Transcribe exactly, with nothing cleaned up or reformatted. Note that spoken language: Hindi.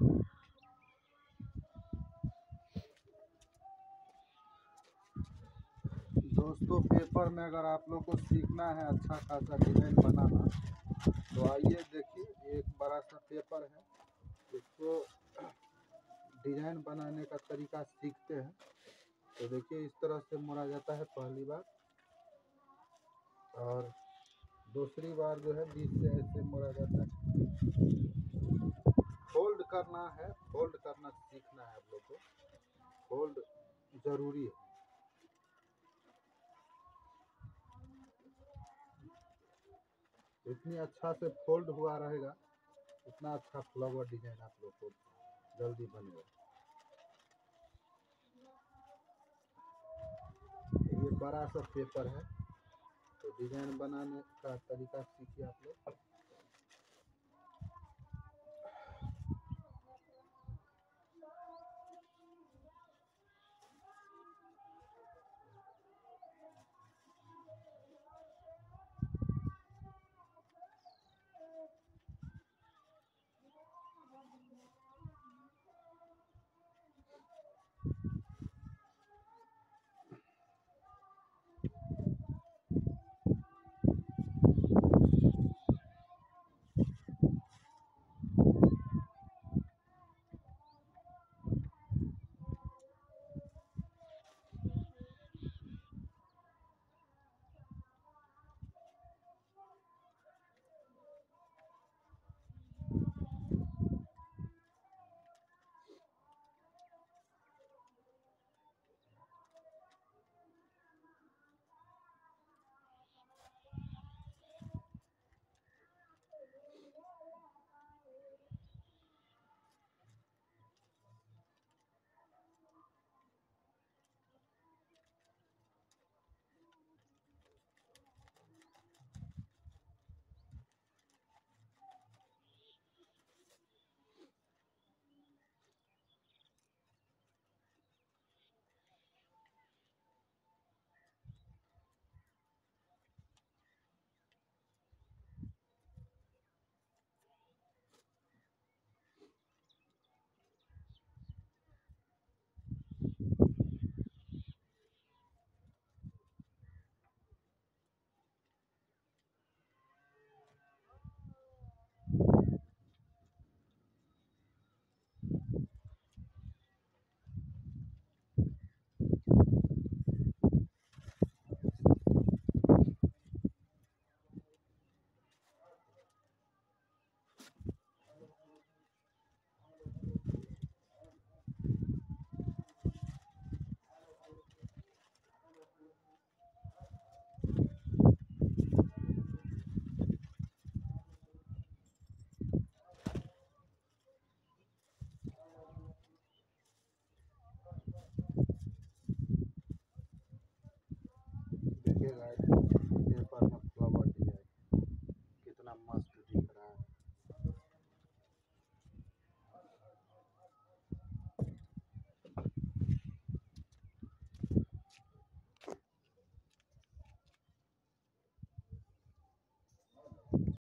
दोस्तों, पेपर में अगर आप लोग को सीखना है अच्छा खासा डिज़ाइन बनाना, तो आइए देखिए एक बड़ा सा पेपर है। इसको डिज़ाइन बनाने का तरीका सीखते हैं। तो देखिए इस तरह से मोड़ा जाता है पहली बार, और दूसरी बार जो है बीच से ऐसे मोड़ा जाता है। फोल्ड करना है, फोल्ड करना सीखना है आप लोग को। फोल्ड जरूरी है। जितनी अच्छा से फोल्ड हुआ रहेगा उतना अच्छा फ्लावर डिजाइन आप लोग को जल्दी बनेगा। ये बड़ा सा पेपर है, तो डिजाइन बनाने का तरीका सीखिए आप लोग।